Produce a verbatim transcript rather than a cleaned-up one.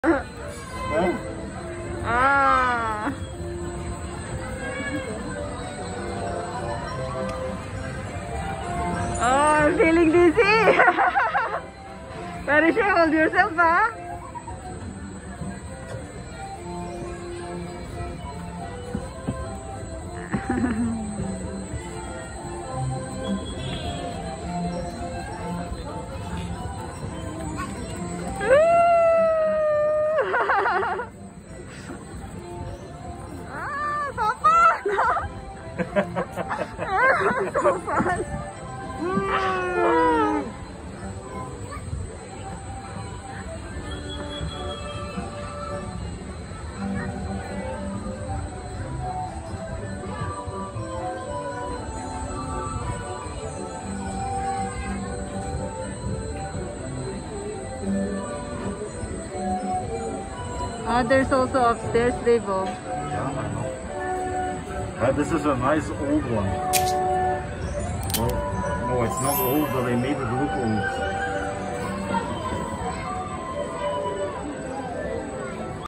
Ah. Oh, I'm feeling dizzy. Very sure, hold yourself, huh? So fun! Mm. Oh, there's also upstairs, Devo. Yeah, I know. Uh, this is a nice old one. Well, no, it's not old, but they made it look old.